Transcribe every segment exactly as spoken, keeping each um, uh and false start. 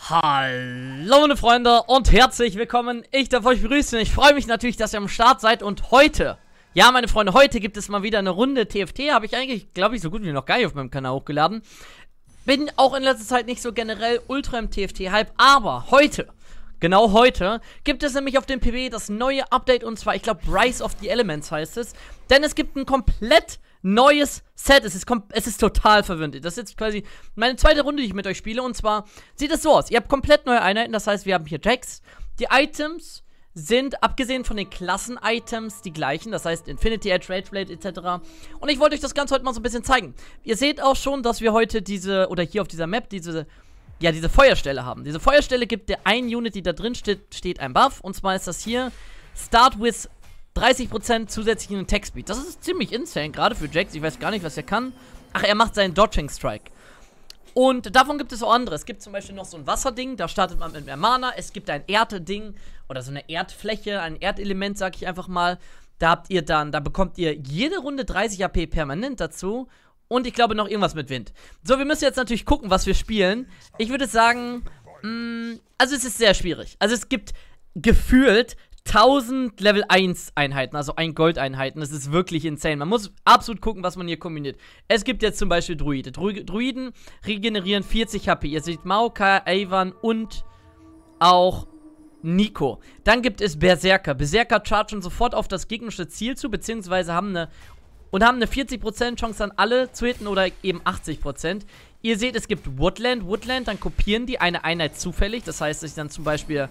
Hallo meine Freunde und herzlich willkommen. Ich darf euch begrüßen. Ich freue mich natürlich, dass ihr am Start seid und heute, ja meine Freunde, heute gibt es mal wieder eine Runde T F T. Habe ich eigentlich, glaube ich, so gut wie noch gar nicht auf meinem Kanal hochgeladen. Bin auch in letzter Zeit nicht so generell ultra im T F T-Hype, aber heute, genau heute, gibt es nämlich auf dem P B das neue Update und zwar, ich glaube, Rise of the Elements heißt es. Denn es gibt ein komplett neues Set. Es ist, es ist total verwirrend. Das ist jetzt quasi meine zweite Runde, die ich mit euch spiele. Und zwar sieht es so aus. Ihr habt komplett neue Einheiten. Das heißt, wir haben hier Jacks. Die Items sind, abgesehen von den Klassen-Items, die gleichen. Das heißt, Infinity Edge, Rageblade et cetera. Und ich wollte euch das Ganze heute mal so ein bisschen zeigen. Ihr seht auch schon, dass wir heute diese, oder hier auf dieser Map, diese, ja, diese Feuerstelle haben. Diese Feuerstelle gibt der einen Unit, die da drin steht, steht ein Buff. Und zwar ist das hier Start with dreißig Prozent zusätzlichen Attack Speed. Das ist ziemlich insane, gerade für Jax. Ich weiß gar nicht, was er kann. Ach, er macht seinen Dodging Strike. Und davon gibt es auch andere. Es gibt zum Beispiel noch so ein Wasserding, da startet man mit mehr Mana. Es gibt ein Erde-Ding oder so eine Erdfläche, ein Erdelement, sag ich einfach mal. Da habt ihr dann, da bekommt ihr jede Runde dreißig A P permanent dazu. Und ich glaube noch irgendwas mit Wind. So, wir müssen jetzt natürlich gucken, was wir spielen. Ich würde sagen, mh, also es ist sehr schwierig. Also es gibt gefühlt tausend Level eins Einheiten, also ein Gold-Einheiten. Das ist wirklich insane. Man muss absolut gucken, was man hier kombiniert. Es gibt jetzt zum Beispiel Druide. Dru Druiden regenerieren vierzig H P. Ihr seht Maokai, Avan und auch Nico. Dann gibt es Berserker. Berserker chargen sofort auf das gegnerische Ziel zu, beziehungsweise haben eine und haben eine vierzig Prozent Chance an alle zu hitten oder eben achtzig Prozent. Ihr seht, es gibt Woodland. Woodland, dann kopieren die eine Einheit zufällig. Das heißt, dass ich dann zum Beispiel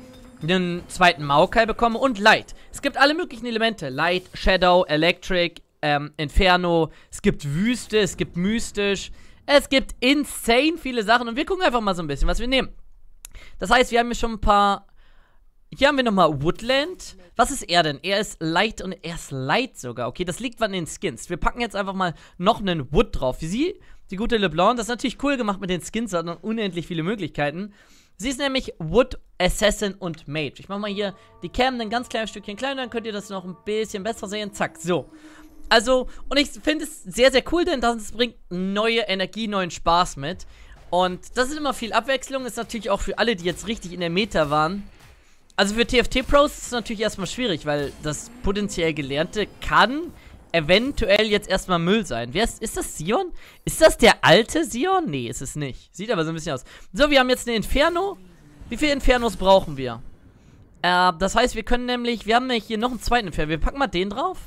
den zweiten Maokai bekomme und Light. Es gibt alle möglichen Elemente. Light, Shadow, Electric, ähm, Inferno. Es gibt Wüste, es gibt Mystisch. Es gibt insane viele Sachen. Und wir gucken einfach mal so ein bisschen, was wir nehmen. Das heißt, wir haben hier schon ein paar. Hier haben wir nochmal Woodland. Was ist er denn? Er ist Light und er ist Light sogar. Okay, das liegt an den Skins. Wir packen jetzt einfach mal noch einen Wood drauf. Wie sie, die gute LeBlanc. Das ist natürlich cool gemacht mit den Skins. Hat noch unendlich viele Möglichkeiten. Sie ist nämlich Wood, Assassin und Mage. Ich mache mal hier die Cam ein ganz kleines Stückchen kleiner, dann könnt ihr das noch ein bisschen besser sehen. Zack, so. Also, und ich finde es sehr, sehr cool, denn das bringt neue Energie, neuen Spaß mit. Und das ist immer viel Abwechslung, ist natürlich auch für alle, die jetzt richtig in der Meta waren. Also für T F T-Pros ist es natürlich erstmal schwierig, weil das potenziell Gelernte kann eventuell jetzt erstmal Müll sein. Wer ist, ist das Sion? Ist das der alte Sion? Nee, ist es nicht. Sieht aber so ein bisschen aus. So, wir haben jetzt eine Inferno. Wie viele Infernos brauchen wir? Äh, das heißt, wir können nämlich, wir haben nämlich hier noch einen zweiten Inferno. Wir packen mal den drauf.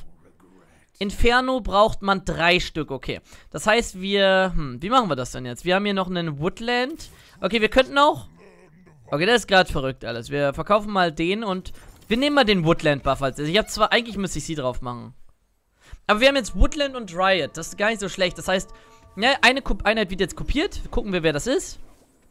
Inferno braucht man drei Stück, okay. Das heißt, wir, hm, wie machen wir das denn jetzt? Wir haben hier noch einen Woodland. Okay, wir könnten auch, okay, das ist gerade verrückt alles. Wir verkaufen mal den und wir nehmen mal den Woodland-Buff als. Also ich habe zwar, eigentlich müsste ich sie drauf machen. Aber wir haben jetzt Woodland und Dryad. Das ist gar nicht so schlecht. Das heißt, ja, eine Ko Einheit wird jetzt kopiert. Gucken wir, wer das ist.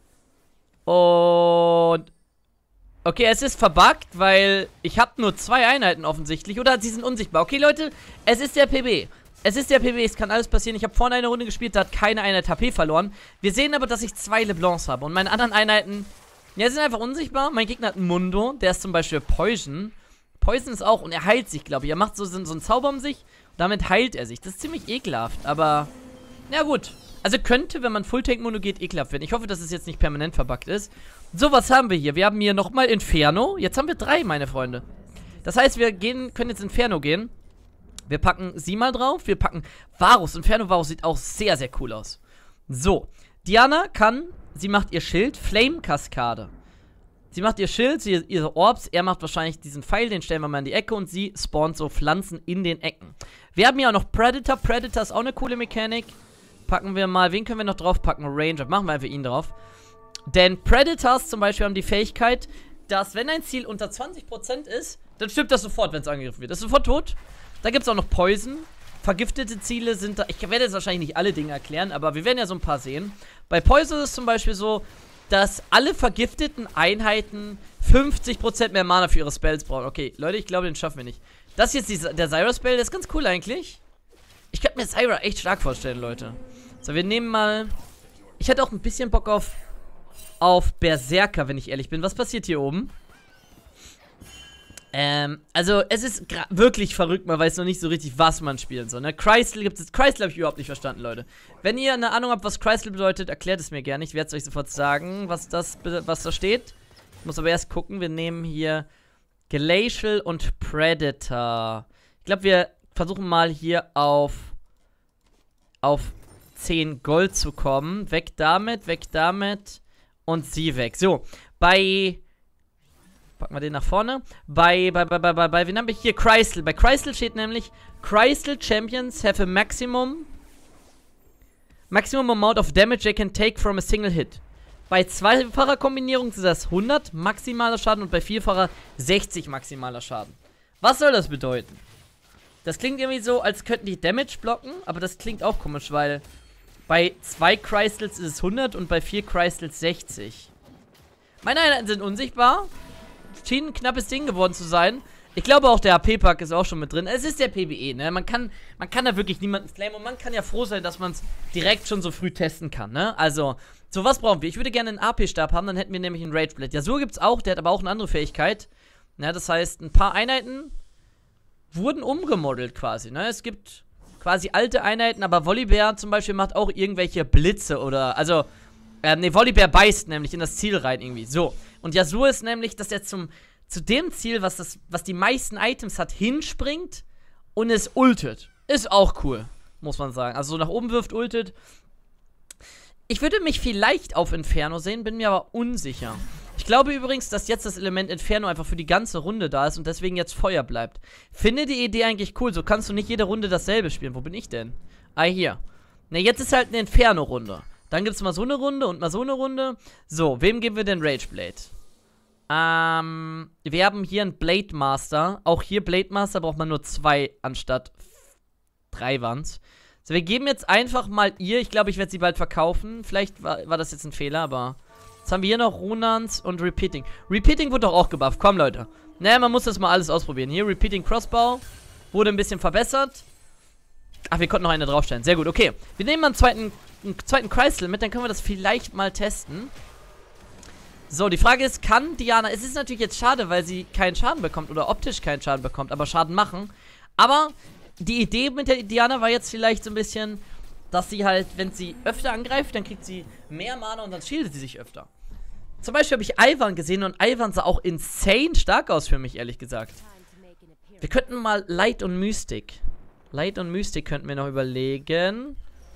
Und okay, es ist verbuggt, weil ich habe nur zwei Einheiten offensichtlich. Oder sie sind unsichtbar. Okay, Leute, es ist der P B. Es ist der P B, es kann alles passieren. Ich habe vorne eine Runde gespielt, da hat keine Einheit H P verloren. Wir sehen aber, dass ich zwei LeBlancs habe. Und meine anderen Einheiten, ja, sind einfach unsichtbar. Mein Gegner hat einen Mundo. Der ist zum Beispiel Poison. Poison ist auch, und er heilt sich, glaube ich. Er macht so, so einen Zauber um sich. Damit heilt er sich. Das ist ziemlich ekelhaft, aber ja gut. Also könnte, wenn man Full-Tank-Mono geht, ekelhaft werden. Ich hoffe, dass es jetzt nicht permanent verbuggt ist. So, was haben wir hier? Wir haben hier nochmal Inferno. Jetzt haben wir drei, meine Freunde. Das heißt, wir gehen, können jetzt Inferno gehen. Wir packen sie mal drauf. Wir packen Varus. Inferno Varus sieht auch sehr, sehr cool aus. So, Diana kann, sie macht ihr Schild, Flame-Kaskade. Sie macht ihr Schild, sie, ihre Orbs, er macht wahrscheinlich diesen Pfeil, den stellen wir mal in die Ecke und sie spawnt so Pflanzen in den Ecken. Wir haben hier auch noch Predator, Predator ist auch eine coole Mechanik. Packen wir mal, wen können wir noch draufpacken? Ranger, machen wir einfach ihn drauf. Denn Predators zum Beispiel haben die Fähigkeit, dass wenn ein Ziel unter zwanzig Prozent ist, dann stirbt das sofort, wenn es angegriffen wird. Das ist sofort tot. Da gibt es auch noch Poison. Vergiftete Ziele sind da, ich werde jetzt wahrscheinlich nicht alle Dinge erklären, aber wir werden ja so ein paar sehen. Bei Poison ist es zum Beispiel so, dass alle vergifteten Einheiten fünfzig Prozent mehr Mana für ihre Spells brauchen. Okay, Leute, ich glaube, den schaffen wir nicht. Das ist jetzt die, der Zyra-Spell, der ist ganz cool eigentlich. Ich könnte mir Zyra echt stark vorstellen, Leute. So, wir nehmen mal. Ich hätte auch ein bisschen Bock auf, auf Berserker, wenn ich ehrlich bin. Was passiert hier oben? Ähm, also es ist wirklich verrückt, man weiß noch nicht so richtig, was man spielen soll, ne? Crystal gibt es, Crystal habe ich überhaupt nicht verstanden, Leute. Wenn ihr eine Ahnung habt, was Crystal bedeutet, erklärt es mir gerne. Ich werde es euch sofort sagen, was das, was da steht. Ich muss aber erst gucken, wir nehmen hier Glacial und Predator. Ich glaube, wir versuchen mal hier auf, auf zehn Gold zu kommen. Weg damit, weg damit und sie weg. So, bei... Packen wir den nach vorne. Bei, bei, bei, bei, bei, bei, wen haben wir hier? Crystal. Bei Crystal steht nämlich, Crystal Champions have a maximum, maximum amount of damage they can take from a single hit. Bei zweifacher Kombinierung ist das hundert maximaler Schaden und bei vierfacher sechzig maximaler Schaden. Was soll das bedeuten? Das klingt irgendwie so, als könnten die Damage blocken, aber das klingt auch komisch, weil bei zwei Crystals ist es hundert und bei vier Crystals sechzig. Meine Einheiten sind unsichtbar. Schien ein knappes Ding geworden zu sein. Ich glaube auch der H P-Pack ist auch schon mit drin. Es ist der P B E, ne? Man kann, man kann da wirklich niemanden flamen und man kann ja froh sein, dass man es direkt schon so früh testen kann, ne? Also, so was brauchen wir? Ich würde gerne einen A P-Stab haben, dann hätten wir nämlich einen Rageblade. Ja, so gibt's auch, der hat aber auch eine andere Fähigkeit. Ne, das heißt, ein paar Einheiten wurden umgemodelt quasi, ne? Es gibt quasi alte Einheiten, aber Volibear zum Beispiel macht auch irgendwelche Blitze oder, also, ähm, ne, Volibear beißt nämlich in das Ziel rein irgendwie. So. Und Yasuo ist nämlich, dass er zum, zu dem Ziel, was, das, was die meisten Items hat, hinspringt und es ultet. Ist auch cool, muss man sagen. Also so nach oben wirft, ultet. Ich würde mich vielleicht auf Inferno sehen, bin mir aber unsicher. Ich glaube übrigens, dass jetzt das Element Inferno einfach für die ganze Runde da ist und deswegen jetzt Feuer bleibt. Finde die Idee eigentlich cool, so kannst du nicht jede Runde dasselbe spielen. Wo bin ich denn? Ah, hier. Ne, jetzt ist halt eine Inferno-Runde. Dann gibt es mal so eine Runde und mal so eine Runde. So, wem geben wir denn Rageblade? Ähm, wir haben hier einen Blade Master. Auch hier Blade Master braucht man nur zwei anstatt drei waren's. So, wir geben jetzt einfach mal ihr. Ich glaube, ich werde sie bald verkaufen. Vielleicht war, war das jetzt ein Fehler, aber... Jetzt haben wir hier noch Runans und Repeating. Repeating wurde doch auch gebufft. Komm, Leute. Naja, man muss das mal alles ausprobieren. Hier, Repeating Crossbow. Wurde ein bisschen verbessert. Ach, wir konnten noch eine draufstellen. Sehr gut, okay. Wir nehmen mal einen zweiten... einen zweiten Crystal mit, dann können wir das vielleicht mal testen. So, die Frage ist, kann Diana, es ist natürlich jetzt schade, weil sie keinen Schaden bekommt oder optisch keinen Schaden bekommt, aber Schaden machen. Aber die Idee mit der Diana war jetzt vielleicht so ein bisschen, dass sie halt, wenn sie öfter angreift, dann kriegt sie mehr Mana und dann shieldet sie sich öfter. Zum Beispiel habe ich Ivern gesehen und Ivern sah auch insane stark aus für mich, ehrlich gesagt. Wir könnten mal Light und Mystic. Light und Mystic könnten wir noch überlegen.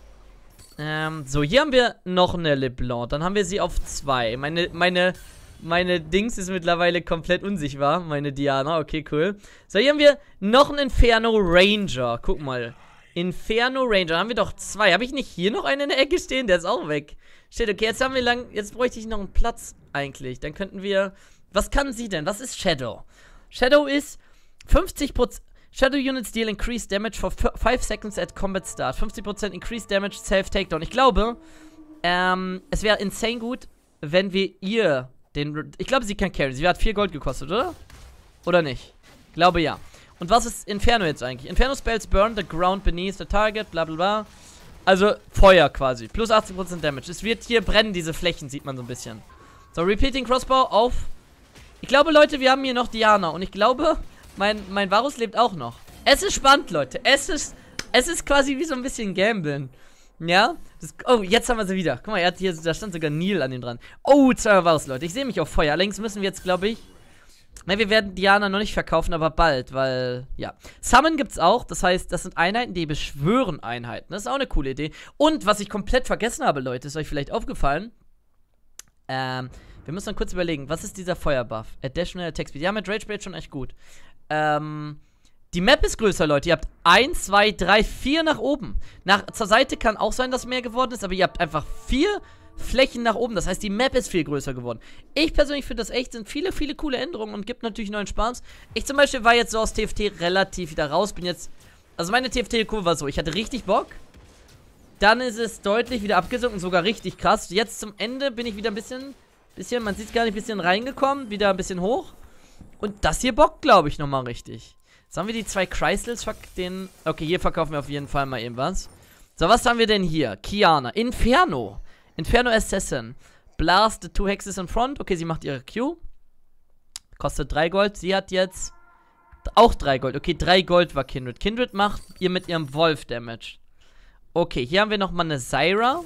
Ähm, so, hier haben wir noch eine LeBlanc. Dann haben wir sie auf zwei. Meine, meine, meine Dings ist mittlerweile komplett unsichtbar. Meine Diana, okay, cool. So, hier haben wir noch einen Inferno Ranger. Guck mal. Inferno Ranger. Dann haben wir doch zwei. Habe ich nicht hier noch einen in der Ecke stehen? Der ist auch weg. Steht, okay, jetzt haben wir lang. Jetzt bräuchte ich noch einen Platz eigentlich. Dann könnten wir. Was kann sie denn? Was ist Shadow? Shadow ist fünfzig Prozent. Shadow Units deal increased damage for five seconds at combat start. fünfzig Prozent increased damage, self-takedown. Ich glaube, ähm, es wäre insane gut, wenn wir ihr den... Ich glaube, sie kann carry. Sie hat vier Gold gekostet, oder? Oder nicht? Ich glaube, ja. Und was ist Inferno jetzt eigentlich? Inferno spells burn the ground beneath the target, bla bla bla. Also Feuer quasi. Plus achtzig Prozent Damage. Es wird hier brennen, diese Flächen, sieht man so ein bisschen. So, Repeating Crossbow auf... Ich glaube, Leute, wir haben hier noch Diana. Und ich glaube... Mein, mein Varus lebt auch noch. Es ist spannend, Leute. Es ist, es ist quasi wie so ein bisschen Gamblen. Ja? Das, oh, jetzt haben wir sie wieder. Guck mal, er hat hier, da stand sogar Neil an ihm dran. Oh, zwei Varus, Leute. Ich sehe mich auf Feuer. Allerdings müssen wir jetzt, glaube ich... Ne, wir werden Diana noch nicht verkaufen, aber bald, weil, ja. Summon gibt's auch. Das heißt, das sind Einheiten, die beschwören Einheiten. Das ist auch eine coole Idee. Und, was ich komplett vergessen habe, Leute, ist euch vielleicht aufgefallen. Ähm... Wir müssen dann kurz überlegen, was ist dieser Feuerbuff? Additional Attack Speed. Ja, mit Rageblade schon echt gut. Ähm, die Map ist größer, Leute. Ihr habt eins, zwei, drei, vier nach oben. Nach, zur Seite kann auch sein, dass mehr geworden ist, aber ihr habt einfach vier Flächen nach oben. Das heißt, die Map ist viel größer geworden. Ich persönlich finde das echt, sind viele, viele coole Änderungen und gibt natürlich neuen Spaß. Ich zum Beispiel war jetzt so aus T F T relativ wieder raus. Bin jetzt, also meine T F T-Kurve war so, ich hatte richtig Bock. Dann ist es deutlich wieder abgesunken, sogar richtig krass. Jetzt zum Ende bin ich wieder ein bisschen... Bisschen, man sieht es gar nicht, ein bisschen reingekommen, wieder ein bisschen hoch. Und das hier bockt, glaube ich, nochmal richtig. Jetzt haben wir die zwei Crystals, den... Okay, hier verkaufen wir auf jeden Fall mal irgendwas. So, was haben wir denn hier? Kiana. Inferno. Inferno Assassin. Blast the two Hexes in front. Okay, sie macht ihre Q. Kostet drei Gold. Sie hat jetzt Auch drei Gold. Okay, drei Gold war Kindred. Kindred macht ihr mit ihrem Wolf Damage. Okay, hier haben wir nochmal eine Zyra.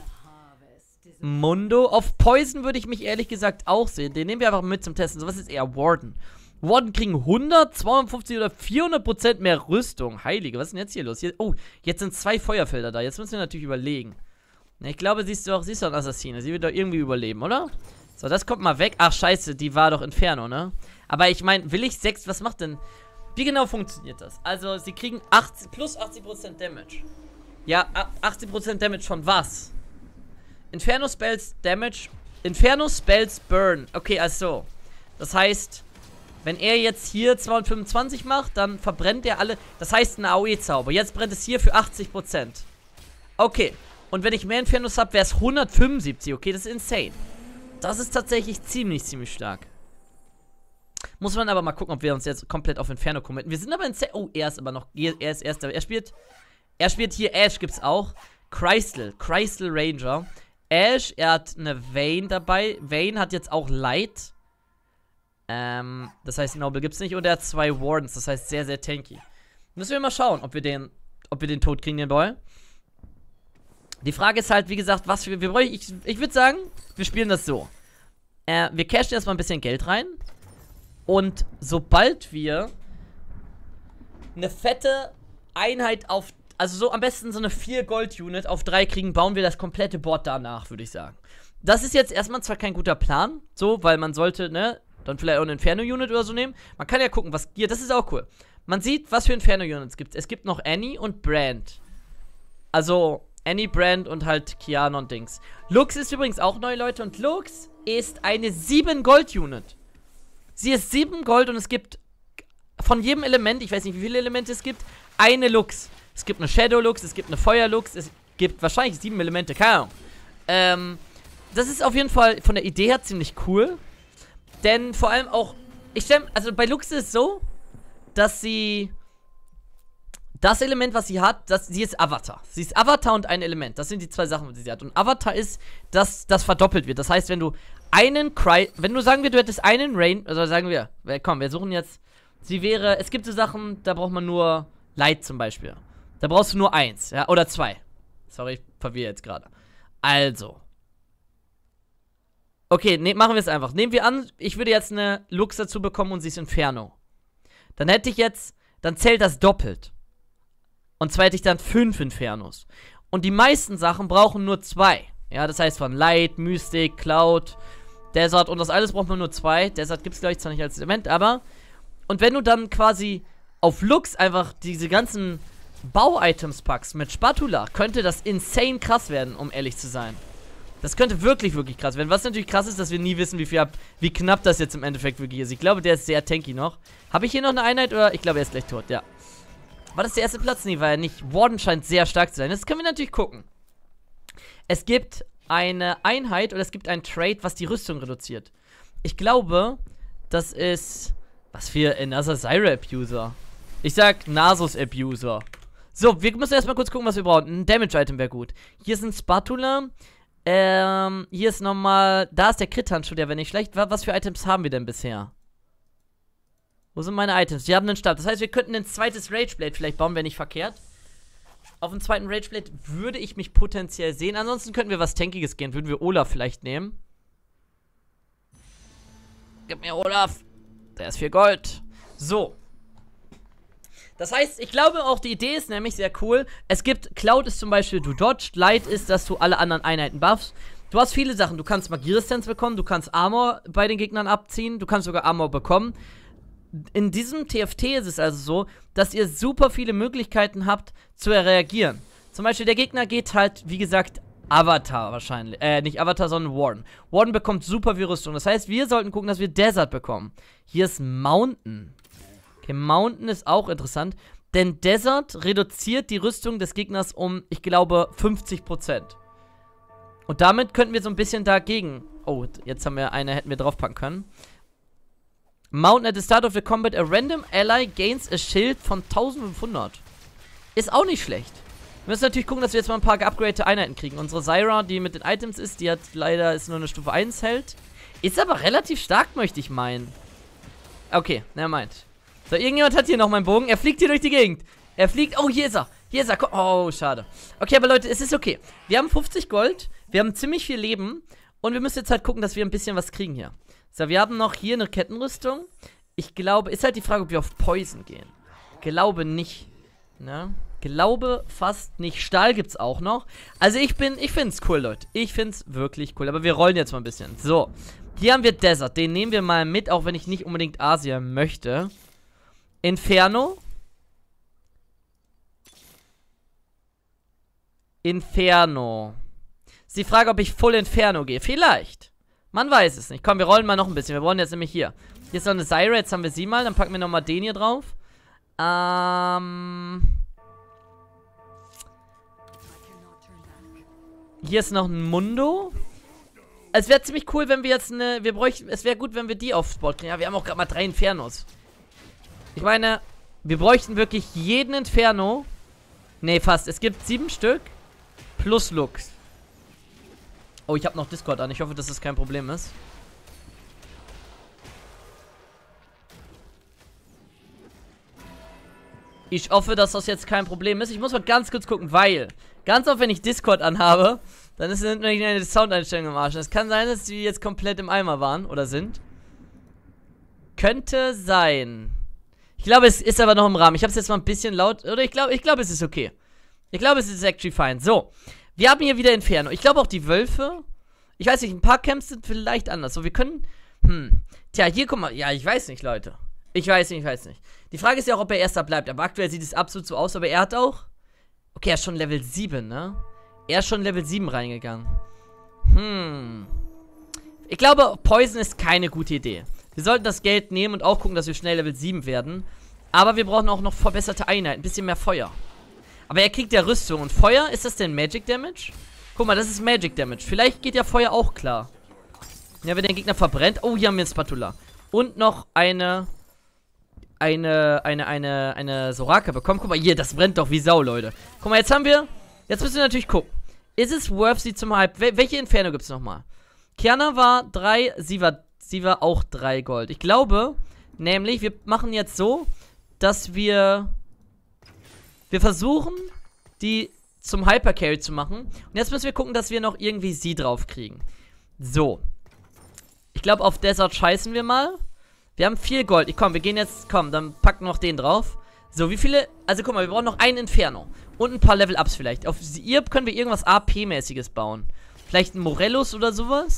Mundo. Auf Poison würde ich mich ehrlich gesagt auch sehen. Den nehmen wir einfach mit zum Testen. So, was ist eher Warden? Warden kriegen hundert, zweihundertfünfzig oder vierhundert Prozent mehr Rüstung. Heilige, was ist denn jetzt hier los? Hier, oh, jetzt sind zwei Feuerfelder da. Jetzt müssen wir natürlich überlegen. Ich glaube, siehst du auch, siehst du ein Assassine. Sie wird doch irgendwie überleben, oder? So, das kommt mal weg. Ach, scheiße, die war doch Inferno, ne? Aber ich meine, will ich sechs, was macht denn... Wie genau funktioniert das? Also, sie kriegen achtzig, plus achtzig Prozent Damage. Ja, achtzig Prozent Damage von was? Inferno Spells Damage. Inferno Spells Burn. Okay, also. Das heißt, wenn er jetzt hier zweihundertfünfundzwanzig macht, dann verbrennt er alle. Das heißt, ein A O E-Zauber. Jetzt brennt es hier für achtzig Prozent. Okay. Und wenn ich mehr Infernos habe, wäre es hundertfünfundsiebzig. Okay, das ist insane. Das ist tatsächlich ziemlich, ziemlich stark. Muss man aber mal gucken, ob wir uns jetzt komplett auf Inferno committen. Wir sind aber in... Z oh, er ist aber noch... Er ist erster. Er spielt... Er spielt hier... Ash gibt's auch. Crystal. Crystal Ranger. Ash, er hat eine Vayne dabei. Vayne hat jetzt auch Light. Ähm, das heißt, Noble gibt's nicht. Und er hat zwei Wardens. Das heißt, sehr, sehr tanky. Müssen wir mal schauen, ob wir den... Ob wir den tot kriegen, den Boy. Die Frage ist halt, wie gesagt, was wir... wir wollen, ich ich würde sagen, wir spielen das so. Äh, wir cashen erstmal ein bisschen Geld rein. Und sobald wir eine fette Einheit auf, also so am besten so eine vier Gold Unit auf drei kriegen, bauen wir das komplette Board danach, würde ich sagen. Das ist jetzt erstmal zwar kein guter Plan, so, weil man sollte, ne, dann vielleicht auch eine Inferno Unit oder so nehmen. Man kann ja gucken, was, hier, das ist auch cool. Man sieht, was für Inferno Units gibt. Es gibt noch Annie und Brand. Also, Annie, Brand und halt Kiana und Dings. Lux ist übrigens auch neu, Leute, und Lux ist eine sieben Gold Unit. Sie ist sieben Gold und es gibt von jedem Element, ich weiß nicht, wie viele Elemente es gibt, eine Lux. Es gibt eine Shadow Lux, es gibt eine Feuer Lux, es gibt wahrscheinlich sieben Elemente, keine Ahnung. Ähm, das ist auf jeden Fall von der Idee her ziemlich cool. Denn vor allem auch, ich stelle, also bei Lux ist es so, dass sie, das Element, was sie hat, das, sie ist Avatar. Sie ist Avatar und ein Element. Das sind die zwei Sachen, die sie hat. Und Avatar ist, dass das verdoppelt wird. Das heißt, wenn du einen Cry, wenn du sagen wir, du hättest einen Rain, also sagen wir, komm, wir suchen jetzt, sie wäre, es gibt so Sachen, da braucht man nur Light zum Beispiel. Da brauchst du nur eins, ja, oder zwei. Sorry, ich verwirre jetzt gerade. Also. Okay, ne, machen wir es einfach. Nehmen wir an, ich würde jetzt eine Lux dazu bekommen und sie ist Inferno. Dann hätte ich jetzt, dann zählt das doppelt. Und zwar hätte ich dann fünf Infernos. Und die meisten Sachen brauchen nur zwei. Ja, das heißt von Light, Mystic, Cloud, Desert und das alles braucht man nur zwei. Desert gibt es, glaube ich, zwar nicht als Element, aber... Und wenn du dann quasi auf Lux einfach diese ganzen Bau-Items packst mit Spatula, könnte das insane krass werden, um ehrlich zu sein. Das könnte wirklich, wirklich krass werden. Was natürlich krass ist, dass wir nie wissen, wie viel ab, wie knapp das jetzt im Endeffekt wirklich ist. Ich glaube, der ist sehr tanky noch. Habe ich hier noch eine Einheit oder? Ich glaube, er ist gleich tot, ja. War das der erste Platz? Nee, war er nicht. Warden scheint sehr stark zu sein. Das können wir natürlich gucken. Es gibt eine Einheit oder es gibt ein Trade, was die Rüstung reduziert. Ich glaube, das ist... Was für ein Another Zyra Abuser. Ich sag Nasus Abuser. So, wir müssen erstmal kurz gucken, was wir brauchen. Ein Damage-Item wäre gut. Hier ist ein Spatula. Ähm, hier ist nochmal... Da ist der Crit-Handschuh, der wäre nicht schlecht. Was für Items haben wir denn bisher? Wo sind meine Items? Die haben einen Stab. Das heißt, wir könnten ein zweites Rageblade vielleicht bauen, wäre nicht verkehrt. Auf einen zweiten Rageblade würde ich mich potenziell sehen. Ansonsten könnten wir was Tankiges gehen. Würden wir Olaf vielleicht nehmen. Gib mir Olaf. Der ist vier Gold. So. Das heißt, ich glaube auch, die Idee ist nämlich sehr cool. Es gibt, Cloud ist zum Beispiel, du dodged. Light ist, dass du alle anderen Einheiten buffst. Du hast viele Sachen. Du kannst Magieresistenz bekommen. Du kannst Armor bei den Gegnern abziehen. Du kannst sogar Armor bekommen. In diesem T F T ist es also so, dass ihr super viele Möglichkeiten habt zu reagieren. Zum Beispiel der Gegner geht halt, wie gesagt, Avatar wahrscheinlich. Äh, nicht Avatar, sondern Warden. Warden bekommt super viel Rüstung. Das heißt, wir sollten gucken, dass wir Desert bekommen. Hier ist Mountain. Okay, Mountain ist auch interessant. Denn Desert reduziert die Rüstung des Gegners um, ich glaube, fünfzig Prozent. Und damit könnten wir so ein bisschen dagegen... Oh, jetzt haben wir eine, hätten wir draufpacken können. Mountain at the start of the combat, a random ally gains a shield von eintausendfünfhundert. Ist auch nicht schlecht. Wir müssen natürlich gucken, dass wir jetzt mal ein paar geupgradete Einheiten kriegen. Unsere Zyra, die mit den Items ist, die hat leider ist nur eine Stufe eins Held. Ist aber relativ stark, möchte ich meinen. Okay, nevermind. So, irgendjemand hat hier noch meinen Bogen. Er fliegt hier durch die Gegend. Er fliegt. Oh, hier ist er. Hier ist er. Oh, schade. Okay, aber Leute, es ist okay. Wir haben fünfzig Gold. Wir haben ziemlich viel Leben. Und wir müssen jetzt halt gucken, dass wir ein bisschen was kriegen hier. So, wir haben noch hier eine Kettenrüstung. Ich glaube, ist halt die Frage, ob wir auf Poison gehen. Glaube nicht. Ne? Glaube fast nicht. Stahl gibt's auch noch. Also ich bin, ich find's cool, Leute. Ich find's wirklich cool. Aber wir rollen jetzt mal ein bisschen. So. Hier haben wir Desert. Den nehmen wir mal mit, auch wenn ich nicht unbedingt Asien möchte. Inferno. Inferno. Ist die Frage, ob ich Full Inferno gehe. Vielleicht. Man weiß es nicht. Komm, wir rollen mal noch ein bisschen. Wir wollen jetzt nämlich hier. Hier ist noch eine Zyra. Jetzt haben wir sie mal. Dann packen wir nochmal den hier drauf. Ähm... Hier ist noch ein Mundo. Es wäre ziemlich cool, wenn wir jetzt eine... Wir bräuchten... Es wäre gut, wenn wir die aufs Board kriegen. Ja, wir haben auch gerade mal drei Infernos. Ich meine, wir bräuchten wirklich jeden Inferno. Ne, fast. Es gibt sieben Stück. Plus Lux. Oh, ich habe noch Discord an. Ich hoffe, dass das kein Problem ist. Ich hoffe, dass das jetzt kein Problem ist. Ich muss mal ganz kurz gucken, weil ganz oft, wenn ich Discord anhabe, dann ist nicht eine Soundeinstellung im Arsch. Es kann sein, dass die jetzt komplett im Eimer waren oder sind. Könnte sein. Ich glaube, es ist aber noch im Rahmen. Ich habe es jetzt mal ein bisschen laut. Oder ich glaube, ich glaube, es ist okay. Ich glaube, es ist actually fine. So. Wir haben hier wieder Inferno. Ich glaube auch die Wölfe. Ich weiß nicht, ein paar Camps sind vielleicht anders. So, wir können. Hm. Tja, hier, guck mal. Ja, ich weiß nicht, Leute. Ich weiß nicht, ich weiß nicht. Die Frage ist ja auch, ob er Erster bleibt. Aber aktuell sieht es absolut so aus. Aber er hat auch... Okay, er ist schon Level sieben, ne? Er ist schon Level sieben reingegangen. Hm. Ich glaube, Poison ist keine gute Idee. Wir sollten das Geld nehmen und auch gucken, dass wir schnell Level sieben werden. Aber wir brauchen auch noch verbesserte Einheiten. Ein bisschen mehr Feuer. Aber er kriegt ja Rüstung. Und Feuer, ist das denn Magic Damage? Guck mal, das ist Magic Damage. Vielleicht geht ja Feuer auch klar. Ja, wenn der Gegner verbrennt. Oh, hier haben wir einen Spatula. Und noch eine... Eine, eine, eine, eine Soraka bekommen. Guck mal, hier, das brennt doch wie Sau, Leute. Guck mal, jetzt haben wir... Jetzt müssen wir natürlich gucken. Ist es worth, sie zum Hype... Wel welche Inferno gibt es nochmal? Kiana war drei, sie war, sie war auch drei Gold. Ich glaube, nämlich, wir machen jetzt so, dass wir... Wir versuchen, die zum Hypercarry zu machen. Und jetzt müssen wir gucken, dass wir noch irgendwie sie drauf kriegen. So. Ich glaube, auf Desert scheißen wir mal. Wir haben viel Gold. Ich komm, wir gehen jetzt, komm, dann packen noch den drauf. So, wie viele, also guck mal, wir brauchen noch einen Inferno. Und ein paar Level-Ups vielleicht. Auf ihr können wir irgendwas A P-mäßiges bauen. Vielleicht ein Morellus oder sowas.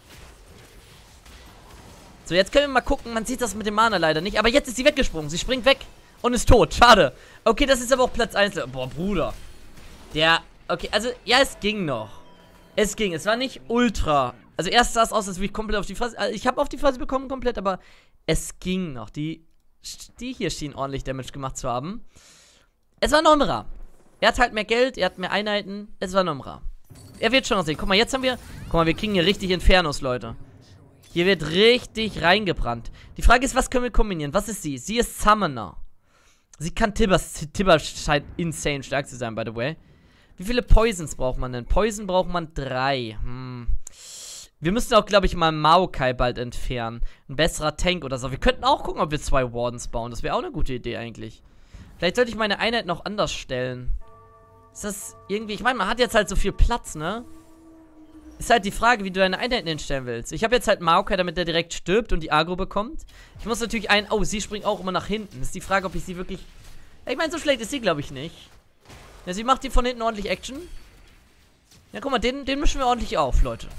So, jetzt können wir mal gucken. Man sieht das mit dem Mana leider nicht. Aber jetzt ist sie weggesprungen. Sie springt weg und ist tot. Schade. Okay, das ist aber auch Platz eins. Boah, Bruder. Der, okay, also, ja, es ging noch. Es ging. Es war nicht ultra. Also, erst sah es aus, als würde ich komplett auf die Fresse. Also, ich habe auf die Fresse bekommen komplett, aber es ging noch. Die, die hier schien ordentlich Damage gemacht zu haben. Es war noch im Rahmen. Er hat halt mehr Geld, er hat mehr Einheiten. Es war noch im Rahmen. Er wird schon noch sehen. Guck mal, jetzt haben wir... Guck mal, wir kriegen hier richtig Infernos, Leute. Hier wird richtig reingebrannt. Die Frage ist, was können wir kombinieren? Was ist sie? Sie ist Summoner. Sie kann Tibber... Tibber scheint insane stark zu sein, by the way. Wie viele Poisons braucht man denn? Poison braucht man drei. Hm... Wir müssen auch, glaube ich, mal Maokai bald entfernen. Ein besserer Tank oder so. Wir könnten auch gucken, ob wir zwei Wardens bauen. Das wäre auch eine gute Idee eigentlich. Vielleicht sollte ich meine Einheit noch anders stellen. Ist das irgendwie... Ich meine, man hat jetzt halt so viel Platz, ne? Ist halt die Frage, wie du deine Einheiten hinstellen willst. Ich habe jetzt halt Maokai, damit der direkt stirbt und die Agro bekommt. Ich muss natürlich ein... Oh, sie springt auch immer nach hinten. Das ist die Frage, ob ich sie wirklich... Ja, ich meine, so schlecht ist sie, glaube ich, nicht. Ja, sie macht die von hinten ordentlich Action. Ja, guck mal, den, den mischen wir ordentlich auf, Leute.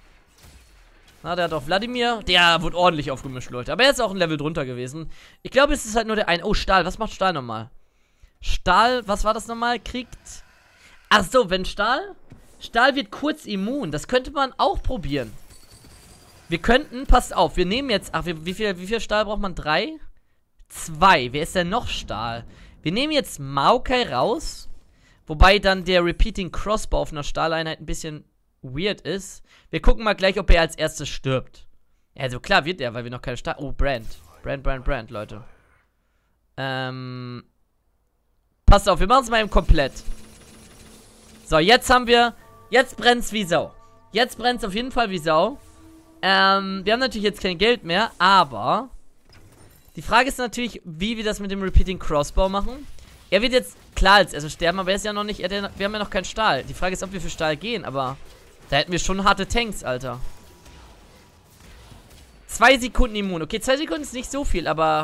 Na, der hat auch Wladimir. Der wurde ordentlich aufgemischt, Leute. Aber er ist auch ein Level drunter gewesen. Ich glaube, es ist halt nur der ein... Oh, Stahl. Was macht Stahl nochmal? Stahl, was war das nochmal? Kriegt... Ach so, wenn Stahl... Stahl wird kurz immun. Das könnte man auch probieren. Wir könnten... Passt auf, wir nehmen jetzt... Ach, wie, wie, viel, wie viel Stahl braucht man? Drei? Zwei. Wer ist denn noch Stahl? Wir nehmen jetzt Maokai raus. Wobei dann der Repeating Crossbow auf einer Stahleinheit ein bisschen... weird ist. Wir gucken mal gleich, ob er als erstes stirbt. Ja, also klar wird er, weil wir noch keine Stahl... Oh, Brand. Brand, Brand, Brand, Leute. Ähm... Passt auf, wir machen es mal eben komplett. So, jetzt haben wir... Jetzt brennt's wie Sau. Jetzt brennt's auf jeden Fall wie Sau. Ähm, wir haben natürlich jetzt kein Geld mehr, aber... Die Frage ist natürlich, wie wir das mit dem Repeating Crossbow machen. Er wird jetzt klar als erstes sterben, aber er ist ja noch nicht, er, wir haben ja noch keinen Stahl. Die Frage ist, ob wir für Stahl gehen, aber da hätten wir schon harte Tanks, Alter. Zwei Sekunden immun. Okay, zwei Sekunden ist nicht so viel, aber...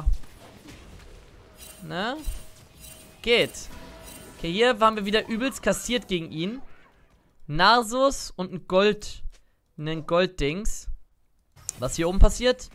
Ne? Geht. Okay, hier waren wir wieder übelst kassiert gegen ihn. Narsus und ein Gold... Ein Golddings. Was hier oben passiert?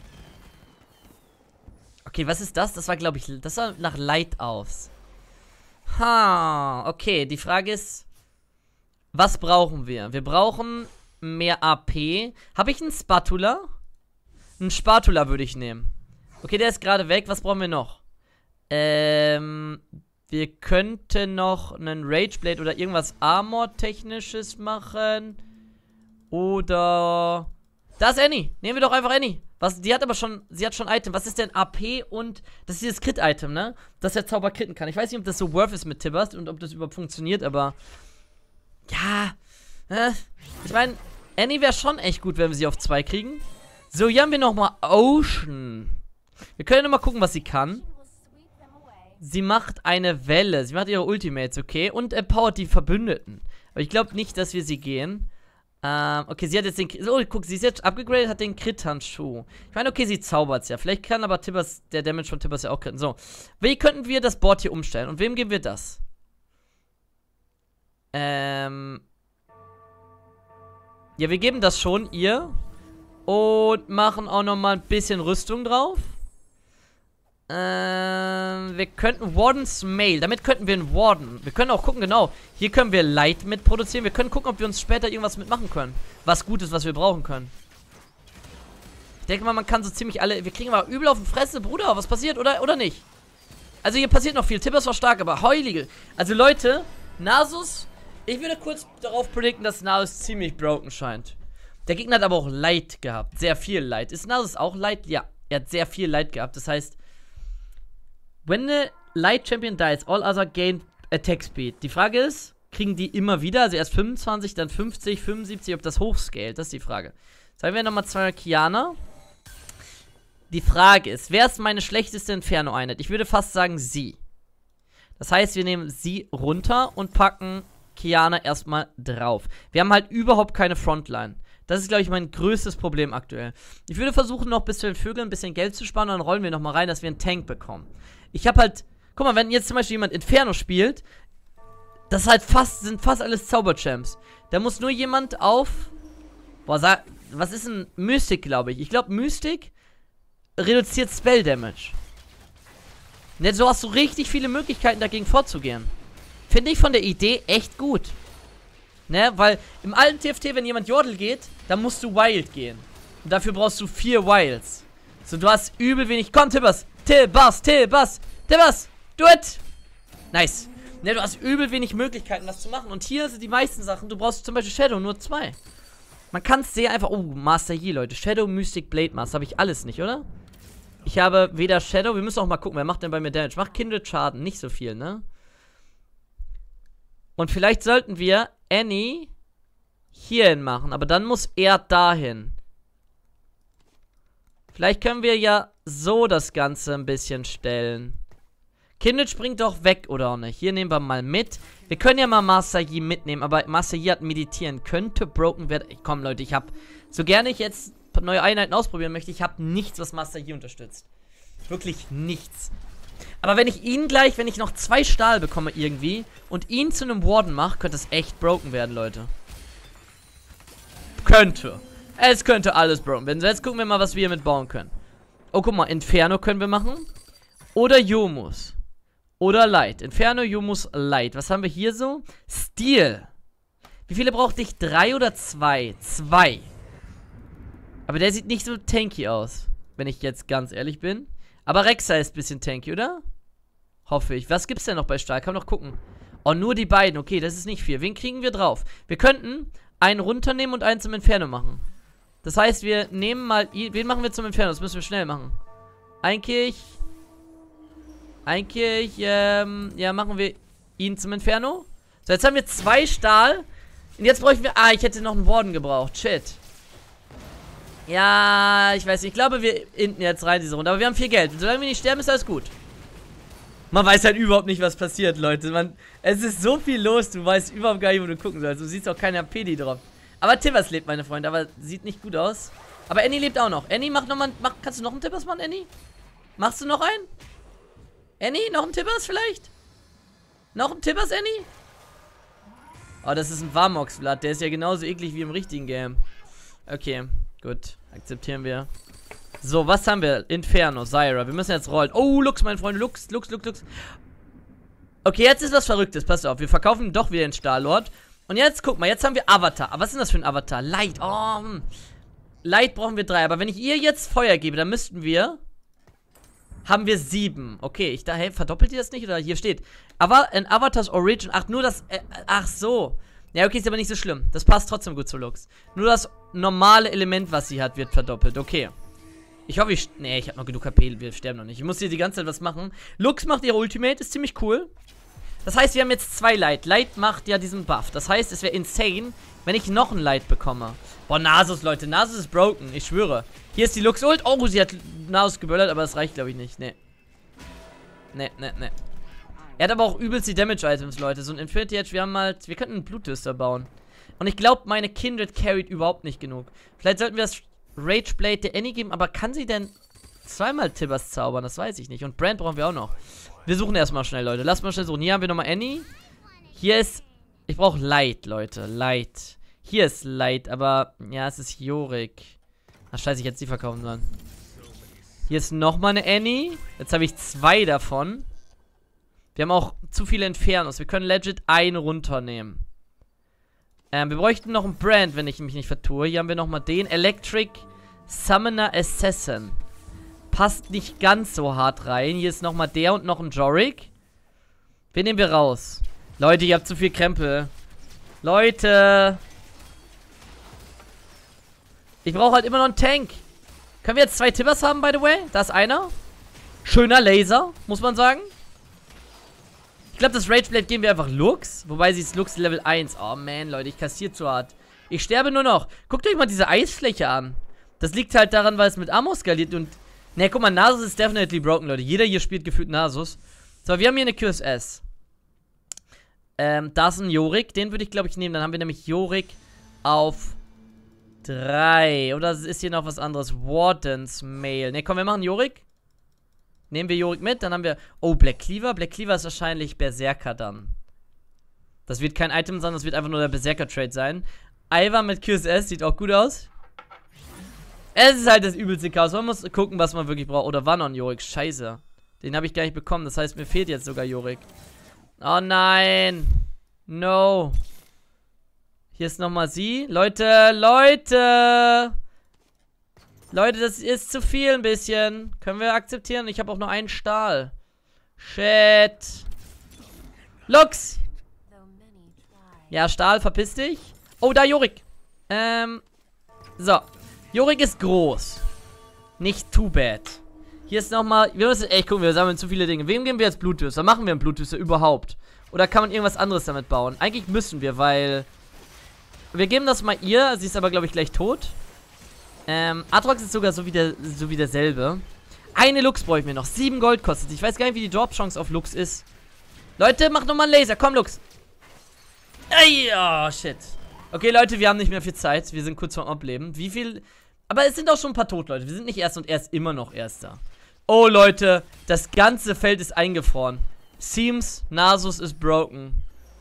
Okay, was ist das? Das war, glaube ich... Das sah nach Light aus. Ha, okay. Die Frage ist... Was brauchen wir? Wir brauchen mehr A P. Habe ich einen Spatula? Einen Spatula würde ich nehmen. Okay, der ist gerade weg. Was brauchen wir noch? Ähm, wir könnten noch einen Rageblade oder irgendwas Armor-technisches machen. Oder... Da ist Annie. Nehmen wir doch einfach Annie. Was, die hat aber schon, sie hat schon Item. Was ist denn A P und... Das ist dieses Crit-Item, ne? Dass der Zauber critten kann. Ich weiß nicht, ob das so worth ist mit Tibbers und ob das überhaupt funktioniert, aber... Ja, äh, ich meine, Annie wäre schon echt gut, wenn wir sie auf zwei kriegen. So, hier haben wir nochmal Ocean. Wir können nochmal gucken, was sie kann. Sie macht eine Welle. Sie macht ihre Ultimates, okay? Und empowert die Verbündeten. Aber ich glaube nicht, dass wir sie gehen. Ähm, okay, sie hat jetzt den... Oh, guck, sie ist jetzt abgegradet, hat den Crit-Handschuh. Ich meine, okay, sie zaubert's ja. Vielleicht kann aber Tibbers, der Damage von Tibbers ja auch critten. So, wie könnten wir das Board hier umstellen? Und wem geben wir das? Ähm. Ja, wir geben das schon ihr. Und machen auch nochmal ein bisschen Rüstung drauf. Ähm, wir könnten Wardens Mail. Damit könnten wir einen Warden. Wir können auch gucken, genau. Hier können wir Light mit produzieren. Wir können gucken, ob wir uns später irgendwas mitmachen können. Was gut ist, was wir brauchen können. Ich denke mal, man kann so ziemlich alle... Wir kriegen aber übel auf die Fresse, Bruder. Was passiert, oder, oder nicht? Also hier passiert noch viel. Tibbers war stark, aber heulige. Also Leute, Nasus... Ich würde kurz darauf predikten, dass Nasus ziemlich broken scheint. Der Gegner hat aber auch Light gehabt. Sehr viel Light. Ist Nasus auch Light? Ja. Er hat sehr viel Light gehabt. Das heißt, when the Light Champion dies, all other gain Attack Speed. Die Frage ist, kriegen die immer wieder? Also erst fünfundzwanzig, dann fünfzig, fünfundsiebzig, ob das hochscaled? Das ist die Frage. Sagen wir nochmal zwei Kiana. Die Frage ist, wer ist meine schlechteste Inferno-Einheit? Ich würde fast sagen, sie. Das heißt, wir nehmen sie runter und packen Kiana erstmal drauf. Wir haben halt überhaupt keine Frontline. Das ist, glaube ich, mein größtes Problem aktuell. Ich würde versuchen, noch bis zu den Vögeln ein bisschen Geld zu sparen, und dann rollen wir nochmal rein, dass wir einen Tank bekommen. Ich habe halt, guck mal, wenn jetzt zum Beispiel jemand Inferno spielt, das ist halt fast, sind fast alles Zauberchamps. Da muss nur jemand auf, boah, sag, was ist ein Mystik, glaube ich. Ich glaube, Mystik reduziert Spell Damage. Und so hast du richtig viele Möglichkeiten, dagegen vorzugehen. Finde ich von der Idee echt gut. Ne, weil im alten T F T, wenn jemand Jordel geht, dann musst du Wild gehen. Und dafür brauchst du vier Wilds. So, du hast übel wenig. Komm, Tibbers! Tibbers! Tibbers! Tibbers! Do it! Nice. Ne, du hast übel wenig Möglichkeiten, das zu machen. Und hier sind die meisten Sachen. Du brauchst zum Beispiel Shadow, nur zwei. Man kann es sehr einfach... Oh, Master Yi, Leute. Shadow, Mystic, Blade Master. Habe ich alles nicht, oder? Ich habe weder Shadow... Wir müssen auch mal gucken, wer macht denn bei mir Damage? Macht Kindred Schaden. Nicht so viel, ne? Und vielleicht sollten wir Annie hierhin machen. Aber dann muss er dahin. Vielleicht können wir ja so das Ganze ein bisschen stellen. Kindred springt doch weg, oder auch nicht? Hier nehmen wir mal mit. Wir können ja mal Master Yi mitnehmen. Aber Master Yi hat meditieren. Könnte broken werden. Komm, Leute, ich habe... So gerne ich jetzt neue Einheiten ausprobieren möchte, ich habe nichts, was Master Yi unterstützt. Wirklich nichts. Aber wenn ich ihn gleich, wenn ich noch zwei Stahl bekomme irgendwie und ihn zu einem Warden mache, könnte es echt broken werden, Leute. Könnte. Es könnte alles broken werden. Jetzt gucken wir mal, was wir hier mit bauen können. Oh, guck mal, Inferno können wir machen. Oder Yomus. Oder Light. Inferno, Yomus, Light. Was haben wir hier so? Steel. Wie viele brauchte ich? Drei oder zwei? Zwei. Aber der sieht nicht so tanky aus, wenn ich jetzt ganz ehrlich bin. Aber Rexa ist ein bisschen tanky, oder? Hoffe ich. Was gibt's denn noch bei Stahl? Kann man noch gucken. Oh, nur die beiden. Okay, das ist nicht viel. Wen kriegen wir drauf? Wir könnten einen runternehmen und einen zum Inferno machen. Das heißt, wir nehmen mal... Wen machen wir zum Inferno? Das müssen wir schnell machen. Eigentlich... Eigentlich, ähm... Ja, machen wir ihn zum Inferno. So, jetzt haben wir zwei Stahl. Und jetzt bräuchten wir... Ah, ich hätte noch einen Warden gebraucht. Shit. Ja, ich weiß nicht. Ich glaube, wir hinten jetzt rein diese Runde. Aber wir haben viel Geld. Und solange wir nicht sterben, ist alles gut. Man weiß halt überhaupt nicht, was passiert, Leute. Man, es ist so viel los. Du weißt überhaupt gar nicht, wo du gucken sollst. Du siehst auch keine P D drauf. Aber Tibbers lebt, meine Freunde. Aber sieht nicht gut aus. Aber Annie lebt auch noch. Annie, mach nochmal. Mach, kannst du noch einen Tibbers machen, Annie? Machst du noch einen? Annie, noch einen Tibbers vielleicht? Noch einen Tibbers, Annie? Oh, das ist ein Warmox-Blatt. Der ist ja genauso eklig wie im richtigen Game. Okay, gut. Akzeptieren wir. So, was haben wir? Inferno, Zyra. Wir müssen jetzt rollen. Oh, Lux, mein Freund. Lux, Lux, Lux, Lux. Okay, jetzt ist was Verrücktes. Passt auf. Wir verkaufen doch wieder den Star-Lord. Und jetzt, guck mal, jetzt haben wir Avatar. Aber was ist denn das für ein Avatar? Light. Oh, hm. Light brauchen wir drei. Aber wenn ich ihr jetzt Feuer gebe, dann müssten wir... Haben wir sieben. Okay, ich dachte, hey, verdoppelt ihr das nicht? Oder hier steht. Aber in Avatars Origin. Ach, nur das. Äh, ach so. Ja, okay, ist aber nicht so schlimm. Das passt trotzdem gut zu Lux. Nur das normale Element, was sie hat, wird verdoppelt. Okay. Ich hoffe, ich. Nee, ich habe noch genug H P. Wir sterben noch nicht. Ich muss hier die ganze Zeit was machen. Lux macht ihre Ultimate. Ist ziemlich cool. Das heißt, wir haben jetzt zwei Light. Light macht ja diesen Buff. Das heißt, es wäre insane, wenn ich noch ein Light bekomme. Boah, Nasus, Leute. Nasus ist broken. Ich schwöre. Hier ist die Lux-Ult. Oh, sie hat Nasus geböllert, aber das reicht, glaube ich, nicht. Nee. Nee, nee, nee. Er hat aber auch übelst die Damage-Items, Leute. So ein Infinity Edge, wir haben halt... Wir könnten einen Blutdüster bauen. Und ich glaube, meine Kindred carried überhaupt nicht genug. Vielleicht sollten wir das Rageblade der Annie geben, aber kann sie denn zweimal Tibbers zaubern? Das weiß ich nicht. Und Brand brauchen wir auch noch. Wir suchen erstmal schnell, Leute. Lass mal schnell suchen. Hier haben wir nochmal Annie. Hier ist... Ich brauche Light, Leute. Light. Hier ist Light, aber... Ja, es ist Yorick. Ach, scheiße, ich hätte sie verkaufen sollen. Hier ist nochmal eine Annie. Jetzt habe ich zwei davon. Wir haben auch zu viele Infernos. Wir können legit einen runternehmen. Ähm, wir bräuchten noch einen Brand, wenn ich mich nicht vertue. Hier haben wir nochmal den. Electric Summoner Assassin. Passt nicht ganz so hart rein. Hier ist nochmal der und noch ein Jorik. Wen nehmen wir raus? Leute, ihr habt zu viel Krempel. Leute. Ich brauche halt immer noch einen Tank. Können wir jetzt zwei Tibbers haben, by the way? Da ist einer. Schöner Laser, muss man sagen. Ich glaube, das Rageblade geben wir einfach Lux. Wobei sie ist Lux Level eins. Oh man, Leute, ich kassiere zu hart. Ich sterbe nur noch. Guckt euch mal diese Eisfläche an. Das liegt halt daran, weil es mit Ammo skaliert und... Ne, guck mal, Nasus ist definitely broken, Leute. Jeder hier spielt gefühlt Nasus. So, wir haben hier eine Q S S. Ähm, da ist ein Yorick. Den würde ich, glaube ich, nehmen. Dann haben wir nämlich Yorick auf drei. Oder ist hier noch was anderes? Wardens Mail. Ne, komm, wir machen Yorick. Nehmen wir Yorick mit. Dann haben wir... Oh, Black Cleaver. Black Cleaver ist wahrscheinlich Berserker dann. Das wird kein Item sein, das wird einfach nur der Berserker-Trade sein. Ivar mit Q S S sieht auch gut aus. Es ist halt das übelste Chaos. Man muss gucken, was man wirklich braucht. Oder Vanon Yorick. Scheiße. Den habe ich gar nicht bekommen. Das heißt, mir fehlt jetzt sogar Yorick. Oh nein. No. Hier ist nochmal sie. Leute, Leute. Leute, das ist zu viel ein bisschen. Können wir akzeptieren? Ich habe auch nur einen Stahl. Shit. Lux. Ja, Stahl, verpiss dich. Oh, da Yorick. Ähm. So. Yorick ist groß. Nicht too bad. Hier ist nochmal. Wir müssen echt gucken, wir sammeln zu viele Dinge. Wem geben wir jetzt Blutdüster? Machen wir einen Blutdüster überhaupt? Oder kann man irgendwas anderes damit bauen? Eigentlich müssen wir, weil. Wir geben das mal ihr. Sie ist aber, glaube ich, gleich tot. Ähm, Atrox ist sogar so wie, der, so wie derselbe. Eine Lux brauche ich mir noch. Sieben Gold kostet. Ich weiß gar nicht, wie die Drop-Chance auf Lux ist. Leute, macht nochmal einen Laser. Komm, Lux. Ey, oh, shit. Okay, Leute, wir haben nicht mehr viel Zeit. Wir sind kurz vorm Ableben. Wie viel... Aber es sind auch schon ein paar tot, Leute. Wir sind nicht Erster und er ist immer noch Erster. Oh, Leute. Das ganze Feld ist eingefroren. Seems, Nasus ist broken.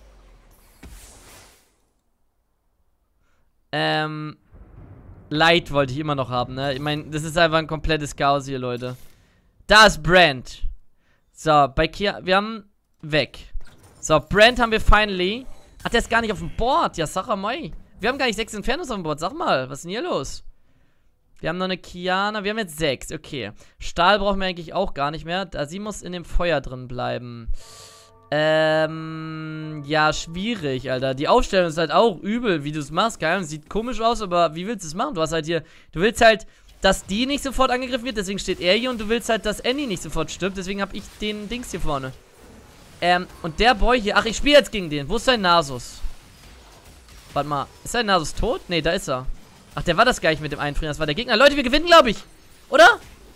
Ähm... Light wollte ich immer noch haben, ne? Ich meine, das ist einfach ein komplettes Chaos hier, Leute. Da ist Brand. So, bei Kia... Wir haben... Weg. So, Brand haben wir finally... Ach, der ist gar nicht auf dem Board. Ja, sag mal. Wir haben gar nicht sechs Infernos auf dem Board. Sag mal, was ist denn hier los? Wir haben noch eine Kiana. Wir haben jetzt sechs. Okay. Stahl brauchen wir eigentlich auch gar nicht mehr. Da sie muss in dem Feuer drin bleiben. Ähm, ja, schwierig, Alter. Die Aufstellung ist halt auch übel, wie du es machst. Keine Ahnung, sieht komisch aus, aber wie willst du es machen? Du hast halt hier, du willst halt, dass die nicht sofort angegriffen wird, deswegen steht er hier und du willst halt, dass Annie nicht sofort stirbt, deswegen habe ich den Dings hier vorne. Ähm, und der Boy hier, ach, ich spiele jetzt gegen den. Wo ist sein Nasus? Warte mal, ist sein Nasus tot? Ne, da ist er. Ach, der war das gar nicht mit dem Einfrieren. Das war der Gegner. Leute, wir gewinnen, glaube ich. Oder?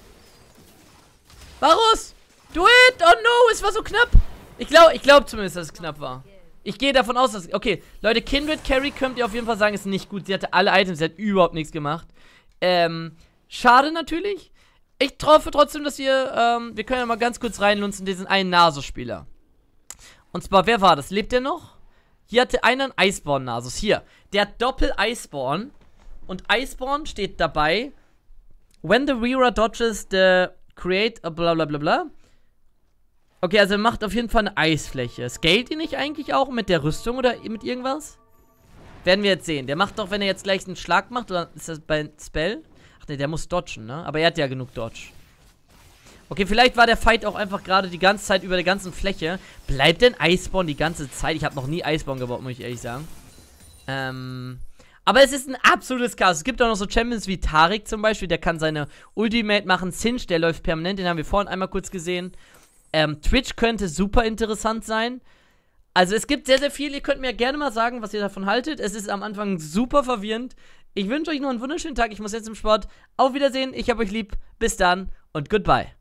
Varus! Do it! Oh no, es war so knapp. Ich glaube ich glaub zumindest, dass es knapp war. Ich gehe davon aus, dass... Okay, Leute, Kindred Carry könnt ihr auf jeden Fall sagen, ist nicht gut. Sie hatte alle Items, sie hat überhaupt nichts gemacht. Ähm, schade natürlich. Ich hoffe trotzdem, dass ihr... Ähm, wir können ja mal ganz kurz reinlunzen, diesen einen Nasus-Spieler. Und zwar, wer war das? Lebt der noch? Hier hatte einer einen Iceborne-Nasus. Hier, der hat Doppel-Iceborne. Und Iceborne steht dabei. When the Rearer dodges the create a bla bla bla bla. Okay, also er macht auf jeden Fall eine Eisfläche. Scaled ihn nicht eigentlich auch mit der Rüstung oder mit irgendwas? Werden wir jetzt sehen. Der macht doch, wenn er jetzt gleich einen Schlag macht, oder ist das bei Spell? Ach ne, der muss dodgen, ne? Aber er hat ja genug Dodge. Okay, vielleicht war der Fight auch einfach gerade die ganze Zeit über der ganzen Fläche. Bleibt denn Iceborne die ganze Zeit? Ich habe noch nie Iceborne gebaut, muss ich ehrlich sagen. Ähm... Aber es ist ein absolutes Chaos. Es gibt auch noch so Champions wie Taric zum Beispiel, der kann seine Ultimate machen. Sinch, der läuft permanent, den haben wir vorhin einmal kurz gesehen. Ähm, Twitch könnte super interessant sein. Also es gibt sehr, sehr viel. Ihr könnt mir gerne mal sagen, was ihr davon haltet. Es ist am Anfang super verwirrend. Ich wünsche euch noch einen wunderschönen Tag. Ich muss jetzt im Sport. Auf Wiedersehen. Ich hab euch lieb. Bis dann und goodbye.